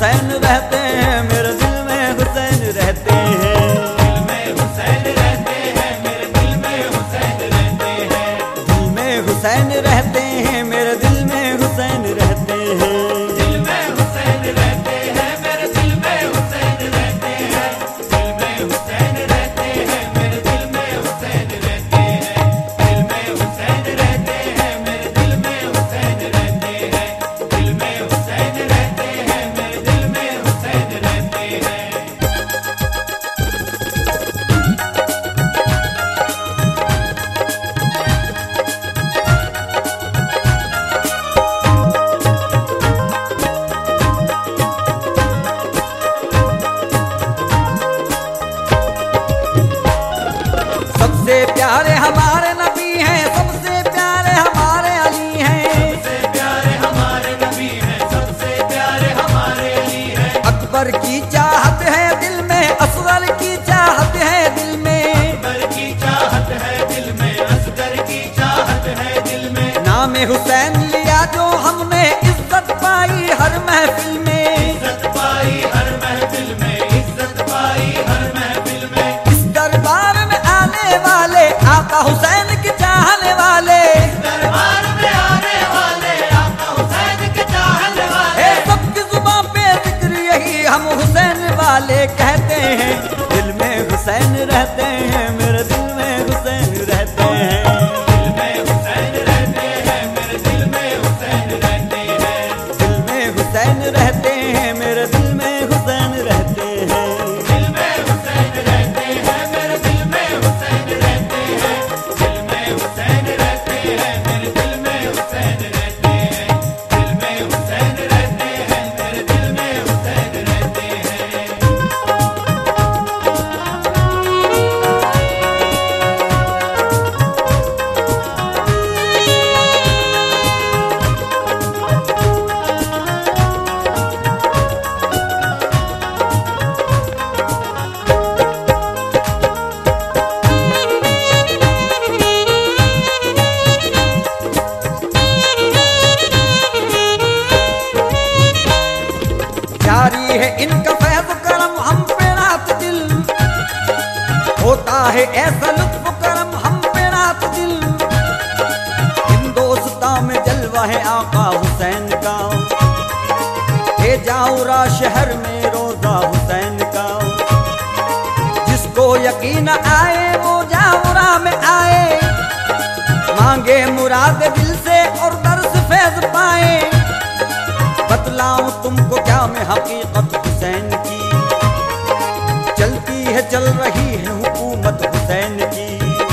हुसैन रहते हैं, मेरे दिल में हुसैन रहते हैं। दिल में हुसैन रहते हैं, मेरे दिल में हुसैन रहते हैं। दिल में हुसैन रहते हैं, मेरे दिल में हुसैन रहते हैं। दिल में हुसैन रहते हैं, मेरे दिल में हुसैन रहते हैं। दिल में हुसैन रहते हैं, मेरे दिल में हुसैन रहते हैं। दिल में हुसैन रहते हैं, मेरे दिल में हुसैन रहते हैं। दिल में हुसैन रहते हैं, मेरे दिल में हुसैन रहते हैं। सबसे प्यारे हमारे नबी हैं, सबसे प्यारे हमारे अली हैं। सबसे प्यारे हमारे नबी हैं, सबसे प्यारे हमारे अली हैं। अकबर की चाहत है दिल में, असगर की चाहत है दिल में। अकबर की चाहत है दिल में, असगर की चाहत है दिल में। नाम हुसैन लिया जो हमने, इज्जत पाई हर महफिल में। इज्जत पाई हर महफिल में, इज्जत पाई हर महफिल में। इस दरबार में आने वाले आका हुसैन के चाहने वाले, दरबार में आने वाले आका हुसैन के चाहने वाले। सबकी जुबान पे जिक्र यही हम हुसैन वाले कहते हैं। दिल में हुसैन रहते हैं, मेरे दिल में हुसैन रहते हैं। दिल में हुसैन रहते हैं, मेरे दिल में हुसैन रहते हैं। दिल में हुसैन रहते हैं, मेरे दिल में हुसैन रहते हैं। दिल में हुसैन रहते हैं, मेरे दिल में हुसैन रहते हैं। दिल में हुसैन रहते हैं, मेरे दिल में हुसैन रहते हैं। दिल में हुसैन रहते हैं, मेरे दिल में हुसैन रहते हैं। जारी है इनका फैज़ करम हम पे रात दिल, होता है ऐसा लुत्फ करम हम पे रात दिल। हिंदोस्तां में जलवा है आका हुसैन का, ले जाऊरा शहर में रोजा हुसैन का। जिसको यकीन आए वो जाऊरा में आए, मांगे मुराद दिल से और दर्स फैज़ पाए। बतलाऊं तुमको क्या मैं हकीकत हुसैन की, चलती है चल रही है हुकूमत हुसैन की।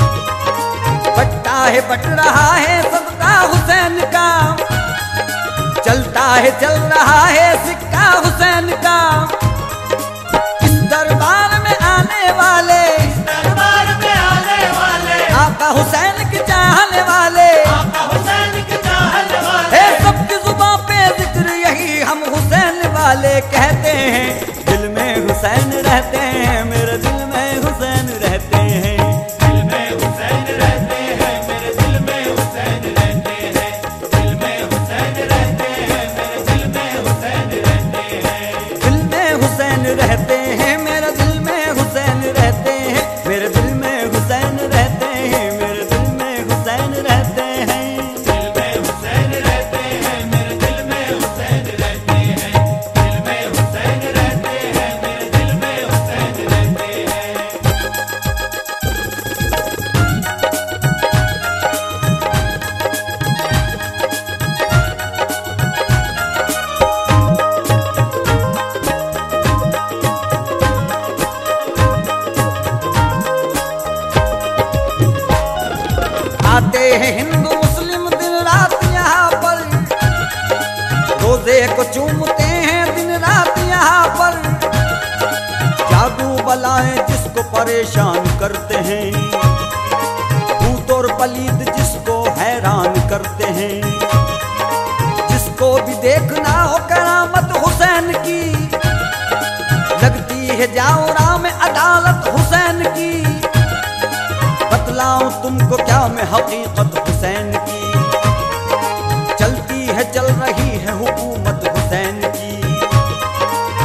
बटता है बट रहा है सदका हुसैन का, चलता है चल रहा है सिक्का हुसैन का। इस दरबार में आने वाले, दरबार में आने वाले आका हुसैन के चाहने वाले, आका हुसैन के चाहने वाले। सबकी जुबान पे जिक्र यही हम हुसैन वाले कहते हैं। दिल में हुसैन रहते हैं, मेरे दिल में हुसैन रहते हैं। दिल में हुसैन रहते हैं, मेरे दिल में हुसैन रहते हैं। दिल में हुसैन रहते हैं, मेरे दिल में हुसैन रहते हैं। दिल में हुसैन रहते हैं, मेरे दिल में हुसैन रहते हैं। मेरे दिल में हुसैन रहते हैं, मेरे दिल में हुसैन रहते हैं। दिल में हुसैन रहते हैं, मेरे दिल में हुसैन रहते हैं। दिल में हुसैन रहते हैं, मेरे दिल में हुसैन रहते हैं। आते हैं हिंदू मुस्लिम दिन रात यहाँ पर, रोजे को चूमते हैं दिन रात यहाँ पर। जादू बलाएं जिसको परेशान करते हैं, भूत और पलीद जिसको हैरान करते हैं। जिसको भी देखना हो करामत हुसैन की, लगती है जाऊरा में अदालत हुसैन की। बतलाऊं तुमको क्या मैं हकीकत हुसैन की, चलती है चल रही है हुकूमत हुसैन की।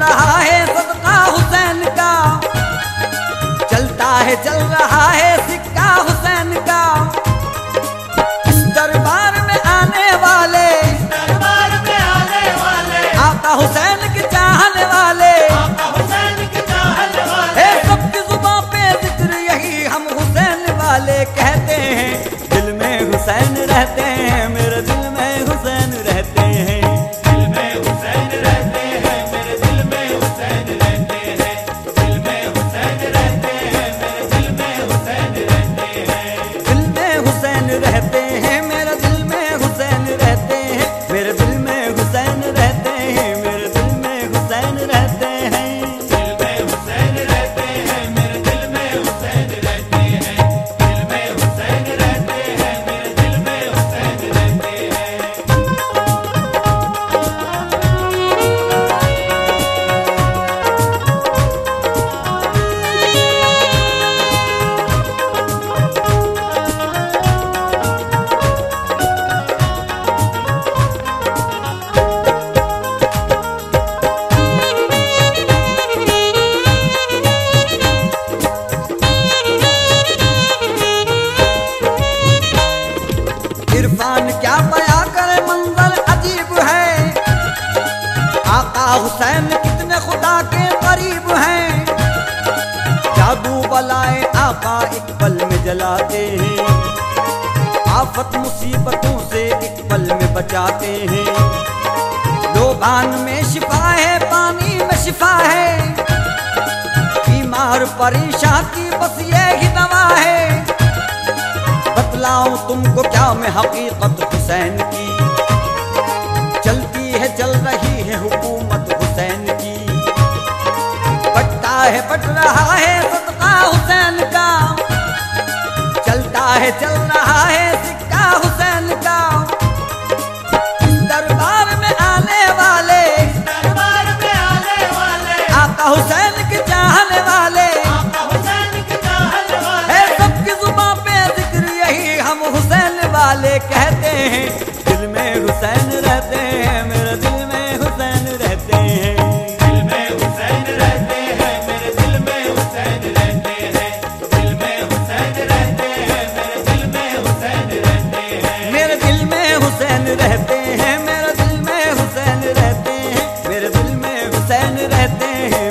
रहा है सदका हुसैन का, चलता है चल रहा है सिक्का हुसैन का। इस दरबार में आने वाले, दरबार में आने वाले, आका हुसैन के चाहने वाले, आका हुसैन के चाहने वाले, है सबकी जुबां पे जिक्र यही हम हुसैन वाले कहते हैं। दिल में हुसैन रहते हैं, मेरे दिल में हुसैन रहते हैं। दिल में हुसैन रहते हैं, मेरे दिल में हुसैन रहते हैं, दिल में हुसैन रहते हैं, मेरे दिल में हुसैन रहते हैं। दिल में हुसैन रहते हैं, मेरे दिल में हुसैन रहते हैं, मेरे दिल में हुसैन रहते हैं, मेरे दिल में हुसैन रहते हैं। दिल में हुसैन रहते हैं, मेरे दिल में हुसैन रहते हैं, दिल में हुसैन रहते हैं, मेरे दिल में हुसैन रहते हैं। इरफान क्या बयां करे मंजर अजीब है, आका हुसैन कितने खुदा के करीब हैं। जादू बलाए आका एक पल में जलाते हैं, आफत मुसीबतों से एक पल में बचाते हैं। लोबान में शिफा है, पानी में शिफा है, बीमार परेशान की बस ये ही दवा है। बतलाऊं तुमको क्या मैं हकीकत हुसैन की, चलती है चल रही है हुकूमत हुसैन की। बटता है बट रहा है सदका हुसैन का, चलता है चल रहा है सिक्का हुसैन का। इस दरबार में आने वाले, दरबार में आने वाले, आका हुसैन के चाहने वाले, आका हुसैन के चाहने वाले, है सबकी जुबां पे जिक्र यही हम हुसैन वाले कहते हैं। दिल में हुसैन रहते हैं, मेरे दिल में हुसैन रहते हैं। दिल में हुसैन रहते हैं, मेरे दिल में हुसैन रहते हैं, दिल में हुसैन रहते हैं, मेरे दिल में हुसैन रहते हैं। मेरे दिल में हुसैन रहते हैं, मेरे दिल में हुसैन रहते हैं, मेरे दिल में हुसैन रहते हैं।